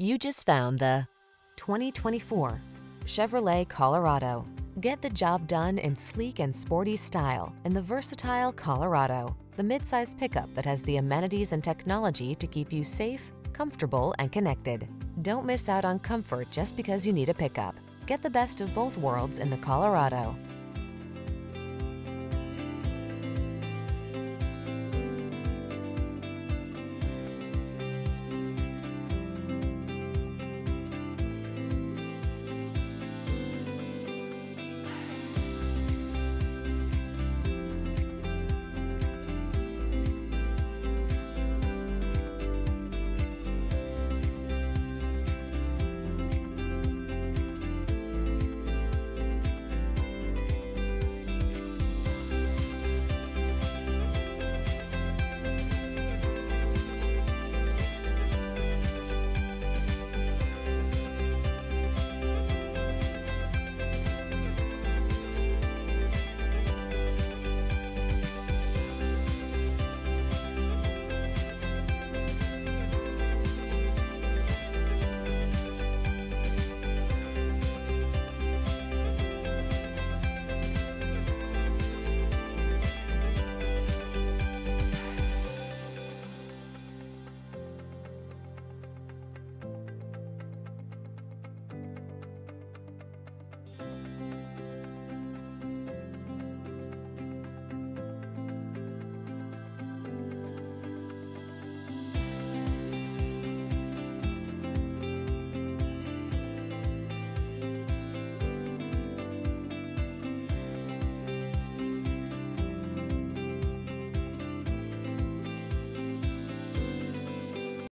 You just found the 2024 Chevrolet Colorado. Get the job done in sleek and sporty style in the versatile Colorado, the midsize pickup that has the amenities and technology to keep you safe, comfortable, and connected. Don't miss out on comfort just because you need a pickup. Get the best of both worlds in the Colorado.